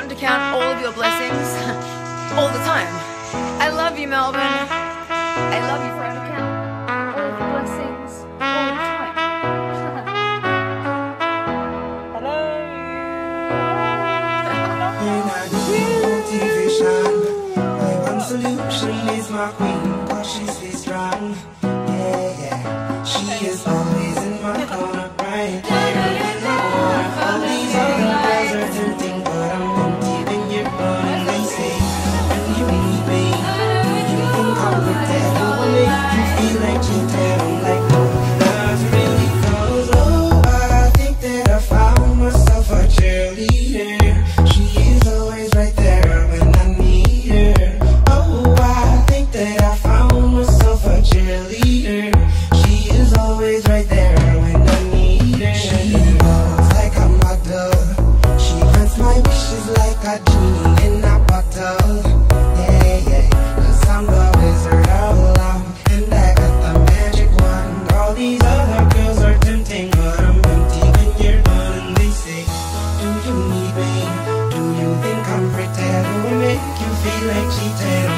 important to count all of your blessings all the time. I love you, Melbourne. I love you, forever. Count all of the blessings all the time. Hello. When I need motivation, my one solution is my queen, 'cause she stays strong. Yeah, yeah. She is always in my corner, right there when I want her. All these other girls are tempting, but I'm empty when you're gone. They say, do you need me? Do you think I'm pretend? Do I make you feel like cheating? I'm like, no, not really, 'cause oh, I think that I found myself a cheerleader. She is always right there when I need her. Oh, I think that I found myself a cheerleader. She is always right there when I need her. She walks like a model. She grants my wishes like a genie in a bottle. Yeah, yeah, 'cause I'm the wizard of love, and I got the magic wand. All these other girls are tempting, but I'm empty when you're gone. And they say, do you need me? Do you think I'm pretend? Do I make you feel like cheating?